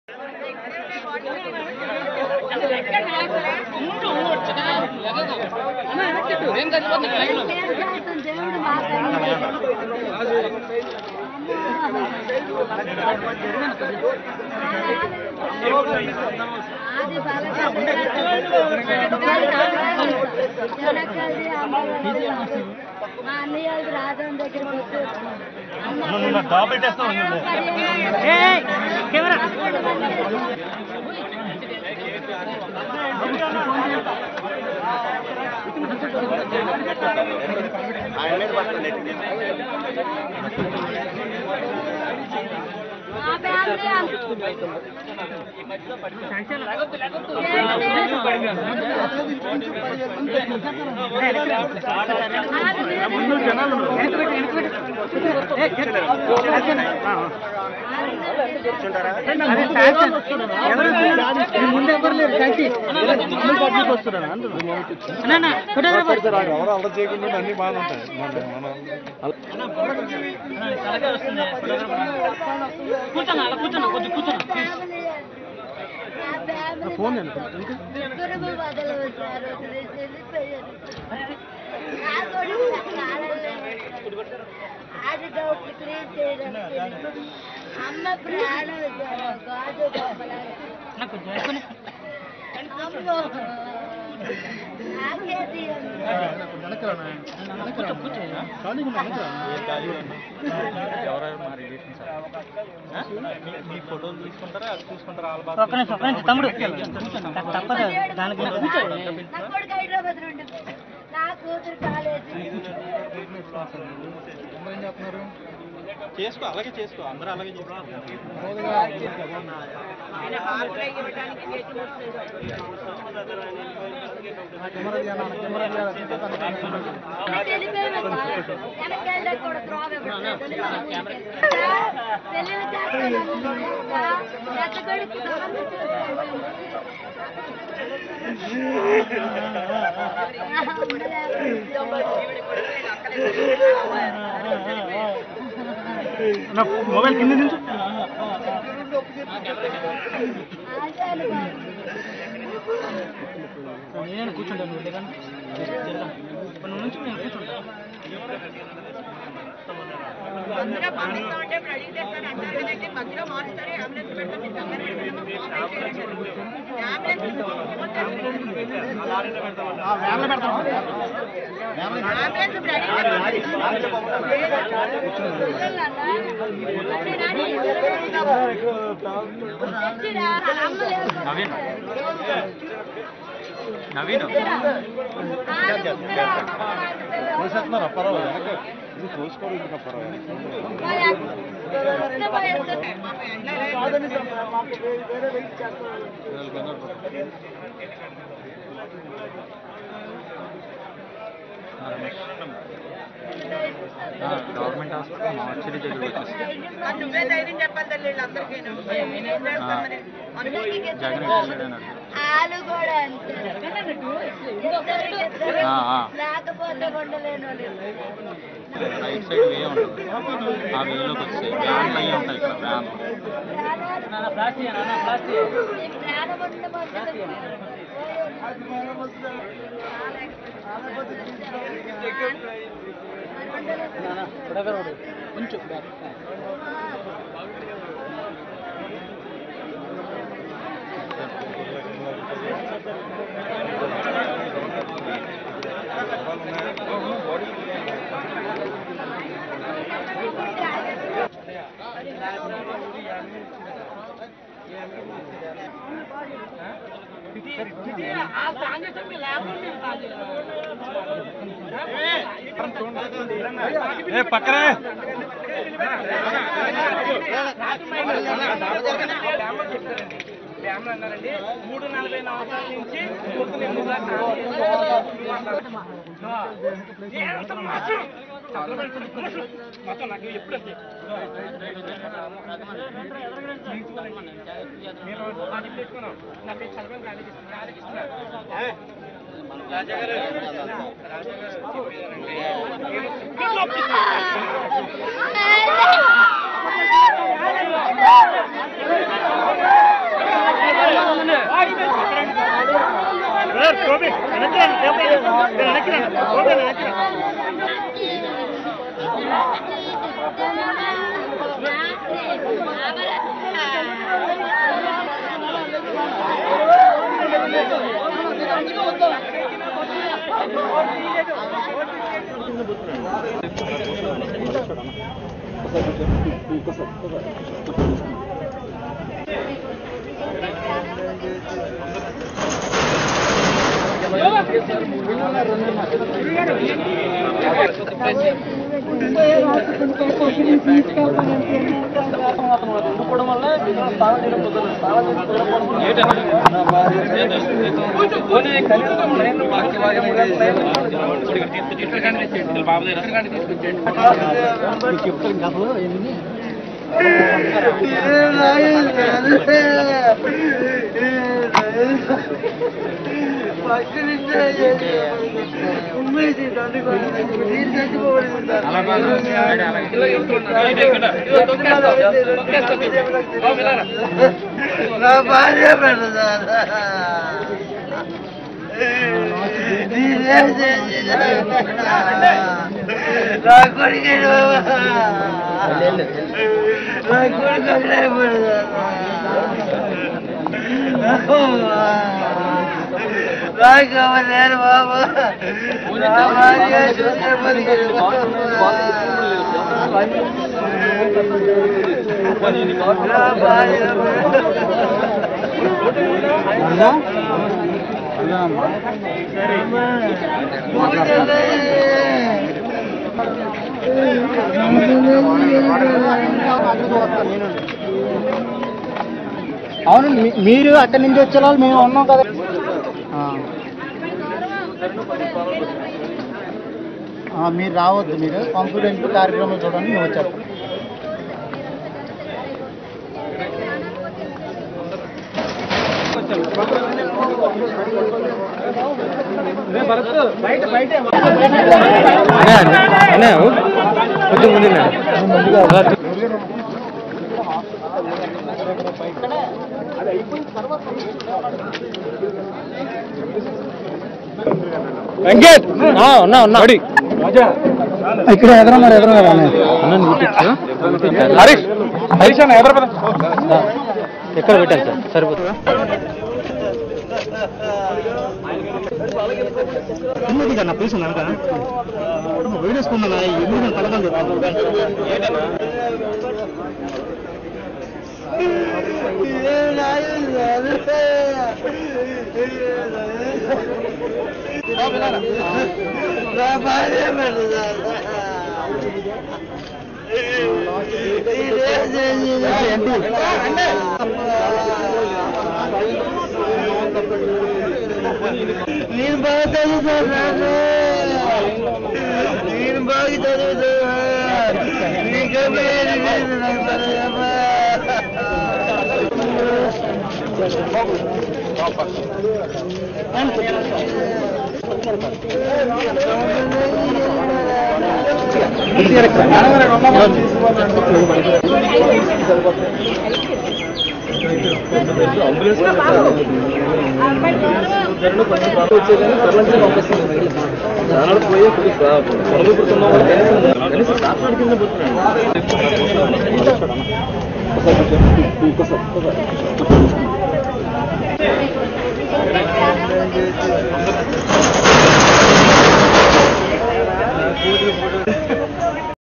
రాజం దగ్గర ముందు ఎవరు లేరు కలిసి వస్తున్నారు ఎవరు అలా చేయకుండా అన్ని బాగుంటాయి. ఫోన్ అమ్మ ప్రాణం ఫోటోలు తీసుకుంటారా చూసుకుంటారా తమ్ముడు తప్పదు దానికి హైదరాబాద్ నా కూతురు కాలేజీ ఏం చెప్తున్నారు చేసుకో అలాగే చేసుకో అందరూ అలాగే చేసుకో నా మొబైల్ కింద నుంచి నేను కూర్చుంటాను నుంచి నేను కూర్చుంటాను నవీన్ పర్వాలేదు ఇది చూసుకోవడం ఇంకా పర్వాలేదు గవర్నమెంట్ హాస్పిటల్ మార్చి దగ్గర నువ్వే ధైర్యం చెప్పాలి తల్లి వీళ్ళందరికీ జగన్ వాళ్ళు కూడా లేకపోతే ఉండలేను రైట్ సైడ్ వే ఉంటుంది ఆ వేలోకి వచ్చాయి వ్యాన్లు అయ్యి ఉంటాయి ఇక్కడ వ్యాన్ కొంచెం పక్కనే డ్యామ్లు అన్నారండి 340 సంవత్సరాల నుంచి మొత్తం నాకు ఎప్పుడు తెచ్చుకున్నాం నాకు చదవడం రాజగారు రాజగారు అవును, మీరు అక్కడి నుంచి వచ్చే వాళ్ళు మేము ఉన్నాం కదా. మీరు రావద్దు, మీరు కాన్ఫిడెంట్ కార్యక్రమం చూడండి, మేము వచ్చారు. బయట బయట వెంకట్ ఉన్నా ఇక్కడ ఎదురు మరి ఎదురు కదా హరీష్ హరీష్ అన్న ఎదురు ఎక్కడ పెట్టారు సార్ సరిపోతుందా? నా ప్లీజ్ ఉన్నాక వేడేసుకున్నా ఎందుకు కలగండి నేను బాగా చదువుతాను, నేను బాగా చదువుతాను.